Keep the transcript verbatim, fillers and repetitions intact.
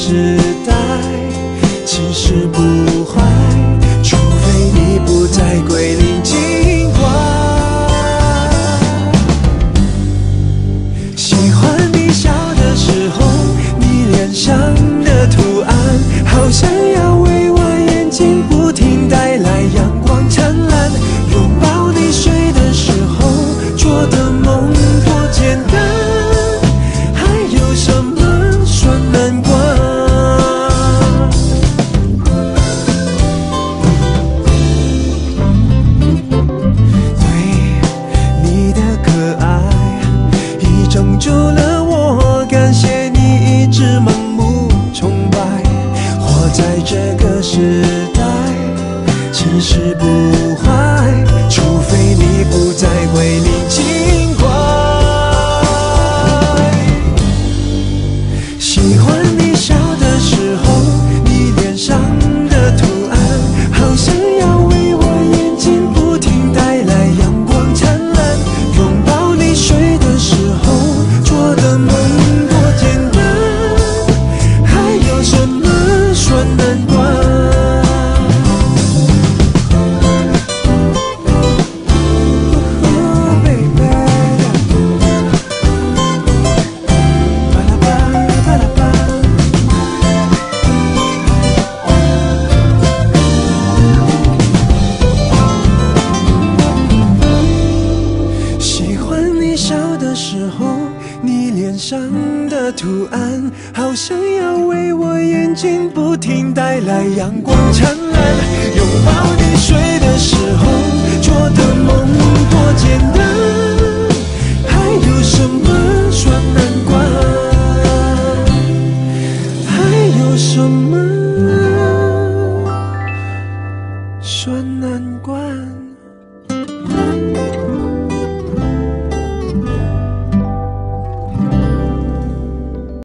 时代，其实不坏，除非你不再归零尽管。喜欢你笑的时候，你脸上的图案，好像要为我眼睛不停带来阳光灿烂。拥抱你睡的时候，做的梦多简单，还有什么说难关？对你的可爱，已拯救了我，感谢你一直盲目崇拜。活在这个时代，其实不坏，除非你不再归零尽管。喜欢你笑的时候，你脸上的图案，好像要为我眼睛不停带来阳光灿烂。拥抱你睡的时候，做的梦多简单，还有什么说难关？喜欢你笑的时候，你脸上的图案，好像要为我眼睛不停带来阳光灿烂。拥抱你睡的时候，做的梦多简单，还有什么说难关？还有什么？